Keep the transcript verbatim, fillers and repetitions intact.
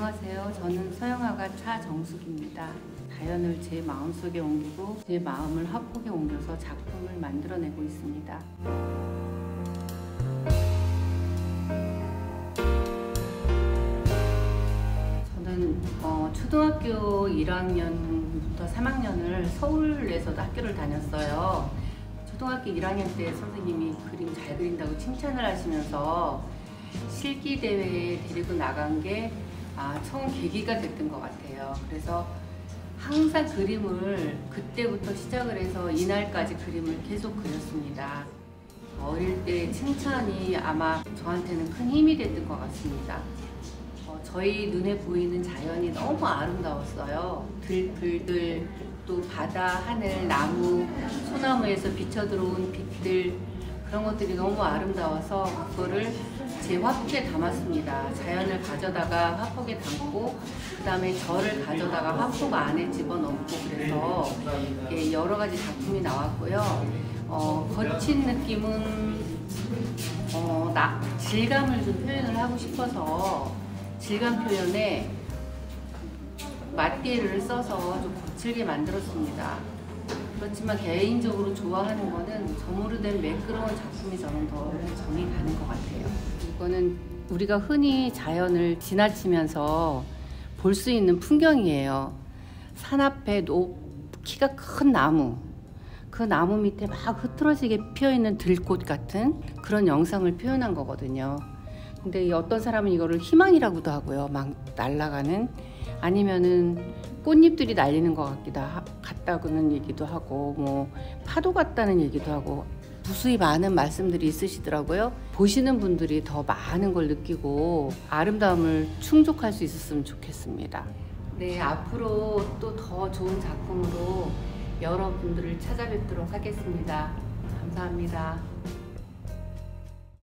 안녕하세요. 저는 서영아가 차정숙입니다. 자연을 제 마음속에 옮기고 제 마음을 화폭에 옮겨서 작품을 만들어내고 있습니다. 저는 어, 초등학교 일 학년부터 삼 학년을 서울에서도 학교를 다녔어요. 초등학교 일 학년 때 선생님이 그림 잘 그린다고 칭찬을 하시면서 실기대회에 데리고 나간 게 아, 처음 계기가 됐던 것 같아요. 그래서 항상 그림을 그때부터 시작을 해서 이날까지 그림을 계속 그렸습니다. 어릴 때 칭찬이 아마 저한테는 큰 힘이 됐던 것 같습니다. 어, 저희 눈에 보이는 자연이 너무 아름다웠어요. 들들들, 또 바다, 하늘, 나무, 소나무에서 비쳐들어온 빛들, 그런 것들이 너무 아름다워서 그거를 제 화폭에 담았습니다. 자연을 가져다가 화폭에 담고 그 다음에 저를 가져다가 화폭 안에 집어넣고 그래서 여러 가지 작품이 나왔고요. 어, 거친 느낌은 어, 나, 질감을 좀 표현을 하고 싶어서 질감 표현에 마띠를 써서 좀 거칠게 만들었습니다. 그렇지만 개인적으로 좋아하는 거는 점으로 된 매끄러운 작품이 저는 더 정이 가는 것 같아요. 이거는 우리가 흔히 자연을 지나치면서 볼 수 있는 풍경이에요. 산 앞에 높, 키가 큰 나무, 그 나무 밑에 막 흐트러지게 피어있는 들꽃 같은 그런 영상을 표현한 거거든요. 근데 어떤 사람은 이거를 희망이라고도 하고요. 막 날아가는, 아니면은 꽃잎들이 날리는 것 같기도 하, 같다고는 얘기도 하고, 뭐 파도 같다는 얘기도 하고, 무수히 많은 말씀들이 있으시더라고요. 보시는 분들이 더 많은 걸 느끼고 아름다움을 충족할 수 있었으면 좋겠습니다. 네, 앞으로 또 더 좋은 작품으로 여러분들을 찾아뵙도록 하겠습니다. 감사합니다.